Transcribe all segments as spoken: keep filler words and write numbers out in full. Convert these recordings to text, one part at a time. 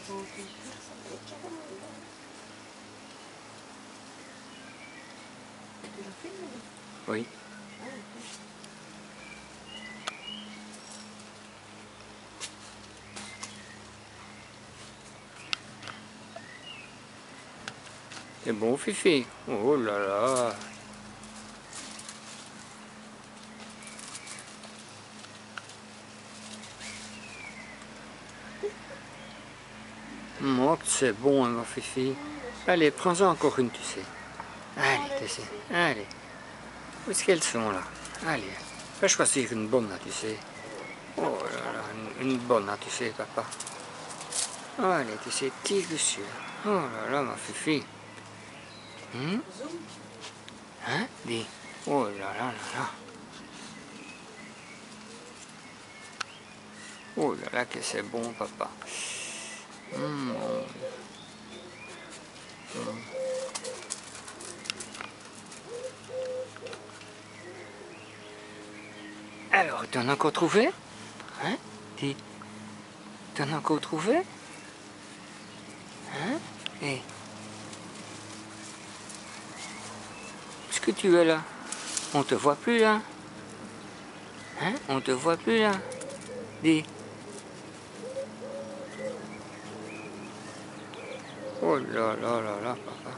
Oui. C'est bon, Fifi. Oh là là. Moi, c'est bon, hein, ma Fifi. Allez, prends-en encore une, tu sais. Allez, tu sais. Allez. Où est-ce qu'elles sont, là? Allez. Va choisir une bonne, là, tu sais. Oh là là, une, une bonne, là, tu sais, papa. Allez, tu sais, tire dessus. Oh là là, ma Fifi. Hum? Hein? Dis. Oh là là là là. Oh là là, que c'est bon, papa. Hum, hum. Alors, t'en as encore trouvé? Hein? Dis. T'en as encore trouvé? Hein? Et est-ce que tu es là? On te voit plus là? Hein? On te voit plus là? Dis. Oh là là là là, papa.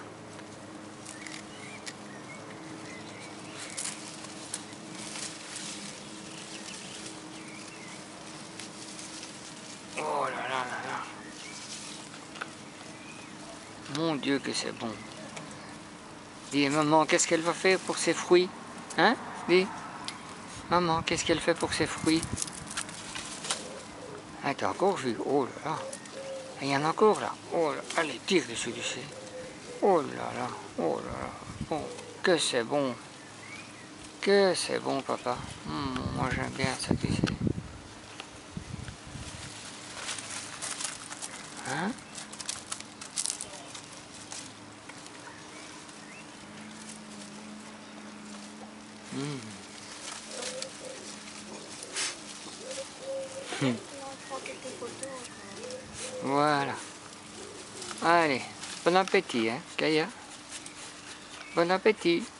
Oh là là là là. Mon Dieu que c'est bon. Dis, maman, qu'est-ce qu'elle va faire pour ses fruits? Hein? Dis. Maman, qu'est-ce qu'elle fait pour ses fruits? Ah, t'as encore vu? Oh là là. Il y en a encore là. Oh là. Allez, tire dessus, tu sais. Oh là là. Oh là là. Oh, que c'est bon. Que c'est bon, papa. Hum, moi, j'aime bien ça, tu sais. Hein? Hum. Hum. Voilà. Allez, bon appétit, hein, Kaya. Bon appétit.